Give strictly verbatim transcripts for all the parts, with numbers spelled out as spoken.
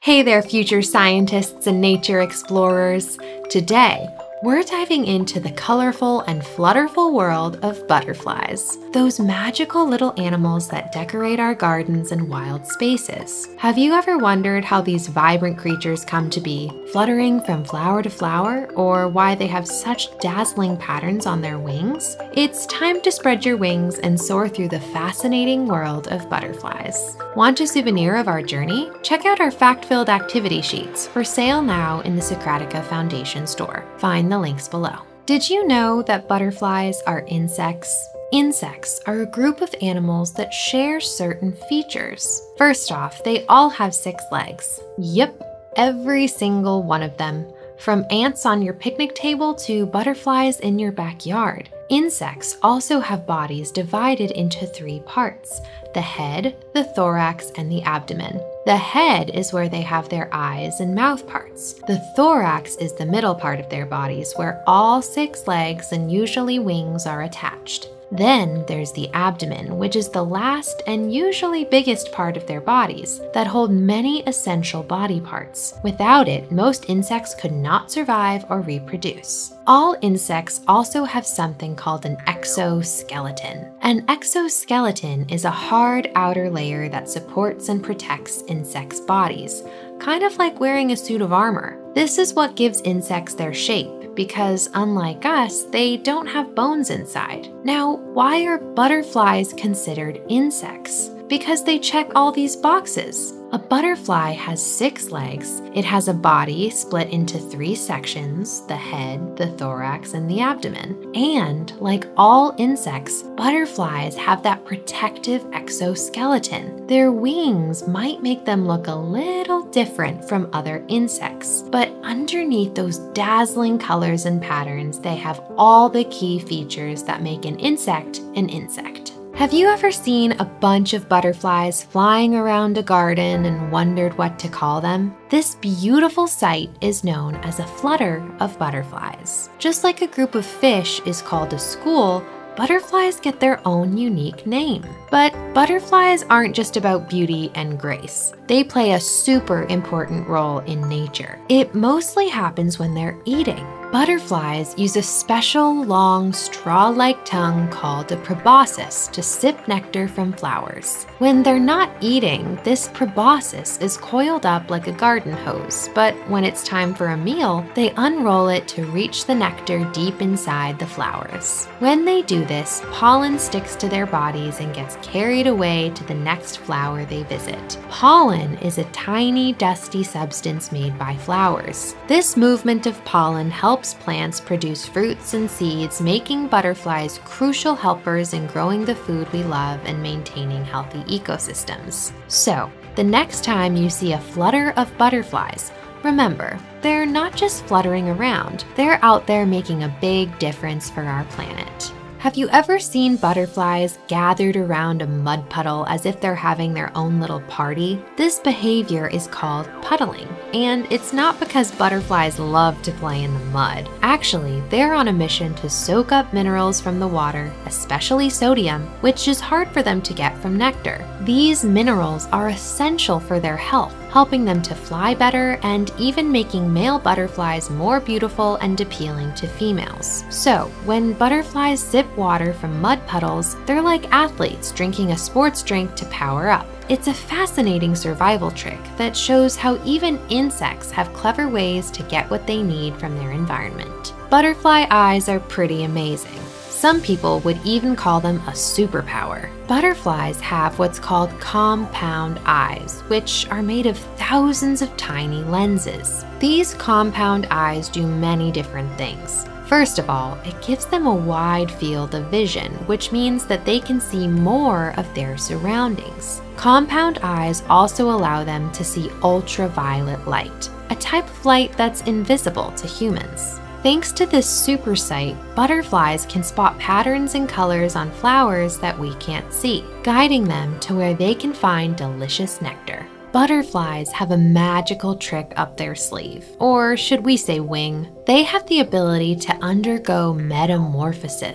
Hey there, future scientists and nature explorers. Today, we're diving into the colorful and flutterful world of butterflies, those magical little animals that decorate our gardens and wild spaces. Have you ever wondered how these vibrant creatures come to be, fluttering from flower to flower, or why they have such dazzling patterns on their wings? It's time to spread your wings and soar through the fascinating world of butterflies. Want a souvenir of our journey? Check out our fact-filled activity sheets for sale now in the Socratica Foundation store. Find the links below. Did you know that butterflies are insects? Insects are a group of animals that share certain features. First off, they all have six legs. Yep, every single one of them. From ants on your picnic table to butterflies in your backyard. Insects also have bodies divided into three parts: the head, the thorax, and the abdomen. The head is where they have their eyes and mouth parts. The thorax is the middle part of their bodies where all six legs and usually wings are attached. Then there's the abdomen, which is the last and usually biggest part of their bodies that hold many essential body parts. Without it, most insects could not survive or reproduce. All insects also have something called an exoskeleton. An exoskeleton is a hard outer layer that supports and protects insects' bodies, kind of like wearing a suit of armor. This is what gives insects their shape, because unlike us, they don't have bones inside. Now, why are butterflies considered insects? Because they check all these boxes. A butterfly has six legs. It has a body split into three sections: the head, the thorax, and the abdomen. And like all insects, butterflies have that protective exoskeleton. Their wings might make them look a little different from other insects, but underneath those dazzling colors and patterns, they have all the key features that make an insect an insect. Have you ever seen a bunch of butterflies flying around a garden and wondered what to call them? This beautiful sight is known as a flutter of butterflies. Just like a group of fish is called a school, butterflies get their own unique name. But butterflies aren't just about beauty and grace. They play a super important role in nature. It mostly happens when they're eating. Butterflies use a special long straw-like tongue called a proboscis to sip nectar from flowers. When they're not eating, this proboscis is coiled up like a garden hose, but when it's time for a meal, they unroll it to reach the nectar deep inside the flowers. When they do this, pollen sticks to their bodies and gets carried away to the next flower they visit. Pollen is a tiny, dusty substance made by flowers. This movement of pollen helps plants produce fruits and seeds, making butterflies crucial helpers in growing the food we love and maintaining healthy ecosystems. So, the next time you see a flutter of butterflies, remember, they're not just fluttering around, they're out there making a big difference for our planet. Have you ever seen butterflies gathered around a mud puddle as if they're having their own little party? This behavior is called puddling, and it's not because butterflies love to play in the mud. Actually, they're on a mission to soak up minerals from the water, especially sodium, which is hard for them to get from nectar. These minerals are essential for their health, helping them to fly better and even making male butterflies more beautiful and appealing to females. So, when butterflies sip water from mud puddles, they're like athletes drinking a sports drink to power up. It's a fascinating survival trick that shows how even insects have clever ways to get what they need from their environment. Butterfly eyes are pretty amazing. Some people would even call them a superpower. Butterflies have what's called compound eyes, which are made of thousands of tiny lenses. These compound eyes do many different things. First of all, it gives them a wide field of vision, which means that they can see more of their surroundings. Compound eyes also allow them to see ultraviolet light, a type of light that's invisible to humans. Thanks to this super sight, butterflies can spot patterns and colors on flowers that we can't see, guiding them to where they can find delicious nectar. Butterflies have a magical trick up their sleeve, or should we say wing? They have the ability to undergo metamorphosis.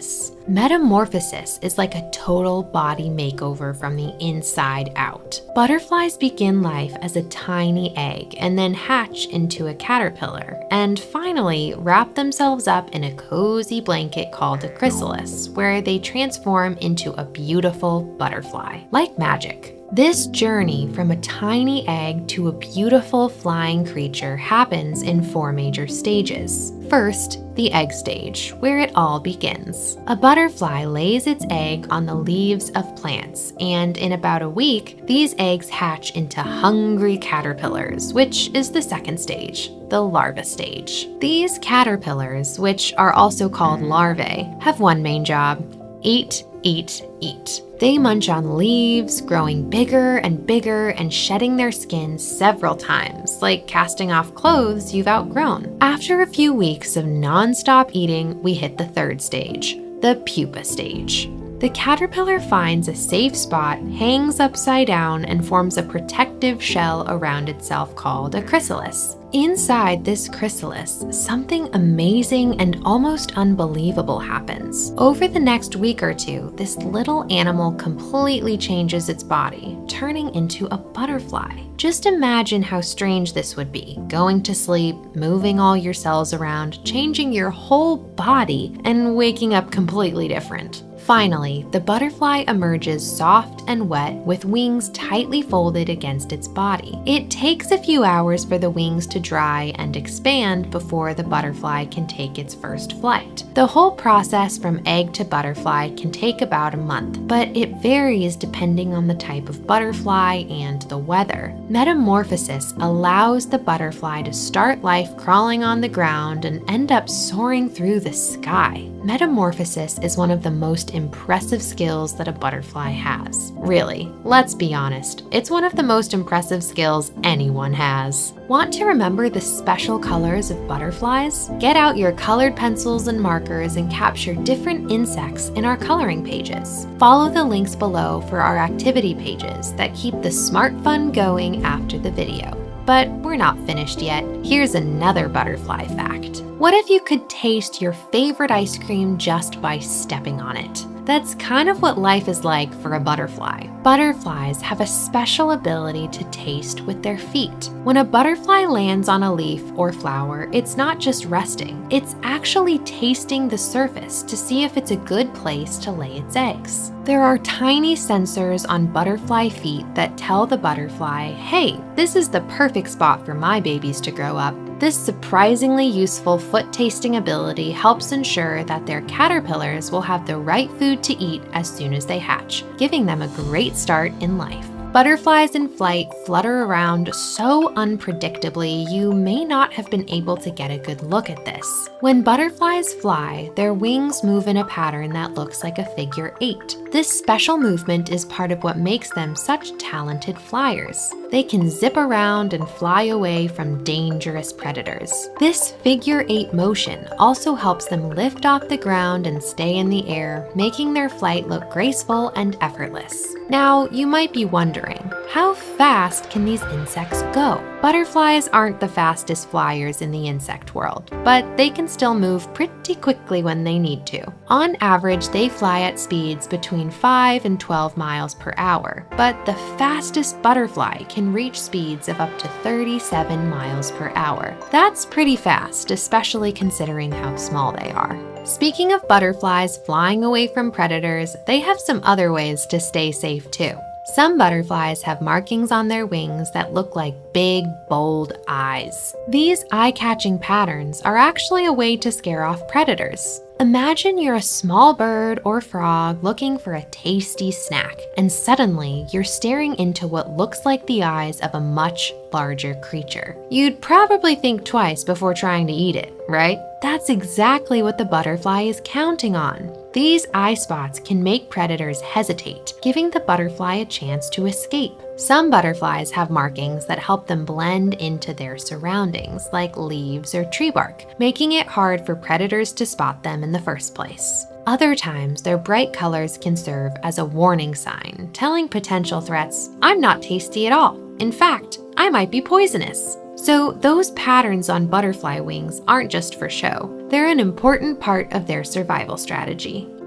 Metamorphosis is like a total body makeover from the inside out. Butterflies begin life as a tiny egg and then hatch into a caterpillar, and finally wrap themselves up in a cozy blanket called a chrysalis, where they transform into a beautiful butterfly, like magic. This journey from a tiny egg to a beautiful flying creature happens in four major stages. First, the egg stage, where it all begins. A butterfly lays its egg on the leaves of plants, and in about a week, these eggs hatch into hungry caterpillars, which is the second stage, the larva stage. These caterpillars, which are also called larvae, have one main job: eat, eat, eat. They munch on leaves, growing bigger and bigger and shedding their skin several times, like casting off clothes you've outgrown. After a few weeks of non-stop eating, we hit the third stage, the pupa stage. The caterpillar finds a safe spot, hangs upside down, and forms a protective shell around itself called a chrysalis. Inside this chrysalis, something amazing and almost unbelievable happens. Over the next week or two, this little animal completely changes its body, turning into a butterfly. Just imagine how strange this would be, going to sleep, moving all your cells around, changing your whole body, and waking up completely different. Finally, the butterfly emerges soft and wet with wings tightly folded against its body. It takes a few hours for the wings to dry and expand before the butterfly can take its first flight. The whole process from egg to butterfly can take about a month, but it varies depending on the type of butterfly and the weather. Metamorphosis allows the butterfly to start life crawling on the ground and end up soaring through the sky. Metamorphosis is one of the most impressive skills that a butterfly has. Really, let's be honest, it's one of the most impressive skills anyone has. Want to remember the special colors of butterflies? Get out your colored pencils and markers and capture different insects in our coloring pages. Follow the links below for our activity pages that keep the SMART fun going after the video. But we're not finished yet. Here's another butterfly fact. What if you could taste your favorite ice cream just by stepping on it? That's kind of what life is like for a butterfly. Butterflies have a special ability to taste with their feet. When a butterfly lands on a leaf or flower, it's not just resting, it's actually tasting the surface to see if it's a good place to lay its eggs. There are tiny sensors on butterfly feet that tell the butterfly, hey, this is the perfect spot for my babies to grow up. This surprisingly useful foot tasting ability helps ensure that their caterpillars will have the right food to eat as soon as they hatch, giving them a great start in life. Butterflies in flight flutter around so unpredictably you may not have been able to get a good look at this. When butterflies fly, their wings move in a pattern that looks like a figure eight. This special movement is part of what makes them such talented flyers. They can zip around and fly away from dangerous predators. This figure eight motion also helps them lift off the ground and stay in the air, making their flight look graceful and effortless. Now, you might be wondering, how fast can these insects go? Butterflies aren't the fastest flyers in the insect world, but they can still move pretty quickly when they need to. On average, they fly at speeds between five and twelve miles per hour, but the fastest butterfly can reach speeds of up to thirty-seven miles per hour. That's pretty fast, especially considering how small they are. Speaking of butterflies flying away from predators, they have some other ways to stay safe too. Some butterflies have markings on their wings that look like big, bold eyes. These eye-catching patterns are actually a way to scare off predators. Imagine you're a small bird or frog looking for a tasty snack, and suddenly you're staring into what looks like the eyes of a much larger creature. You'd probably think twice before trying to eat it, right? That's exactly what the butterfly is counting on. These eye spots can make predators hesitate, giving the butterfly a chance to escape. Some butterflies have markings that help them blend into their surroundings, like leaves or tree bark, making it hard for predators to spot them in the first place. Other times, their bright colors can serve as a warning sign, telling potential threats, I'm not tasty at all. In fact, I might be poisonous. So those patterns on butterfly wings aren't just for show. They're an important part of their survival strategy.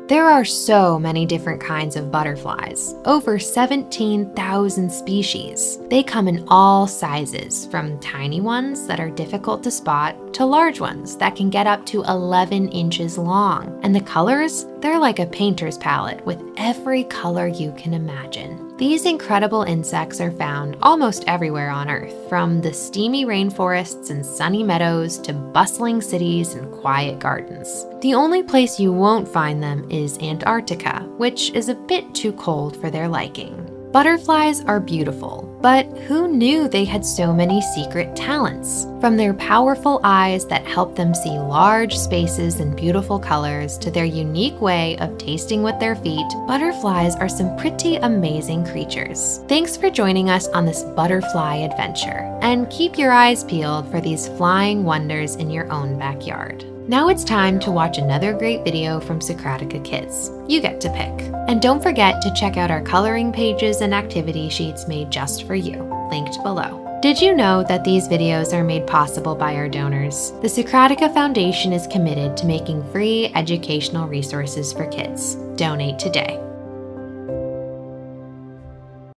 There are so many different kinds of butterflies, over seventeen thousand species. They come in all sizes, from tiny ones that are difficult to spot to large ones that can get up to eleven inches long. And the colors? They're like a painter's palette with every color you can imagine. These incredible insects are found almost everywhere on Earth, from the steamy rainforests and sunny meadows to bustling cities and quiet gardens. The only place you won't find them is Antarctica, which is a bit too cold for their liking. Butterflies are beautiful, but who knew they had so many secret talents? From their powerful eyes that help them see large spaces and beautiful colors to their unique way of tasting with their feet, butterflies are some pretty amazing creatures. Thanks for joining us on this butterfly adventure, and keep your eyes peeled for these flying wonders in your own backyard. Now it's time to watch another great video from Socratica Kids. You get to pick. And don't forget to check out our coloring pages and activity sheets made just for you, linked below. Did you know that these videos are made possible by our donors? The Socratica Foundation is committed to making free educational resources for kids. Donate today.